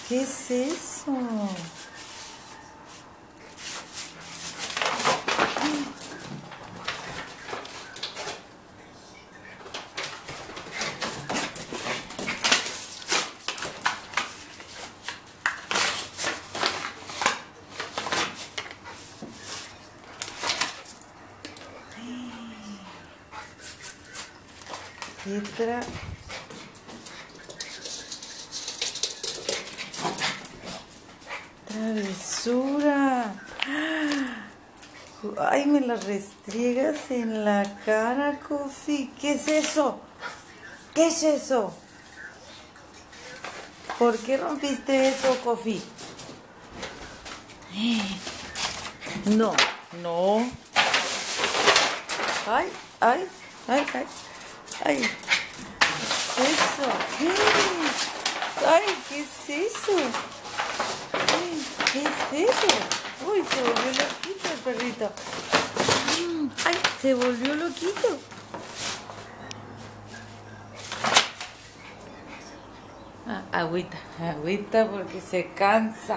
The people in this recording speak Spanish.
¿Qué es eso? ¿Qué travesura? Ay, me la restriegas en la cara, Coffee. ¿Qué es eso? ¿Qué es eso? ¿Por qué rompiste eso, Coffee? No, no. Ay, ay, ay, ay, ay. Eso. Ay, ¿qué es eso? Ay, ¿qué es eso? Uy, se volvió loquito el perrito. Ay, se volvió loquito. Ah, agüita, agüita porque se cansa.